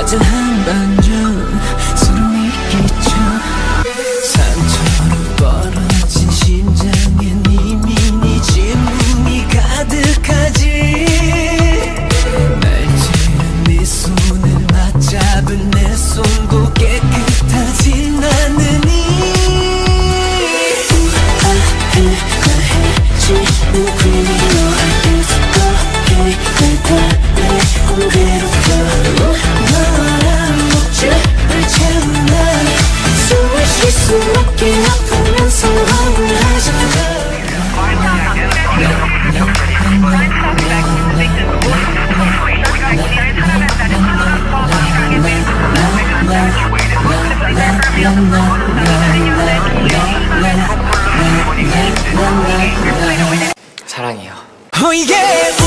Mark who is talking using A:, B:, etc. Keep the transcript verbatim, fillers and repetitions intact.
A: 단 한반전 서로이 끼쳐 상처로 벌어진 심장엔 이미 네 질문이 가득하지. 날지는 네 손을 맞잡은 내 손도 깨끗하진 않으니 우아해지는 그리워 익숙해 달달해 오늘 괴롭혀 너랑 목줄을 채우나 숨을 쉴 수 없게 아프면서 화물하잖아. 사랑해요. Oh yeah.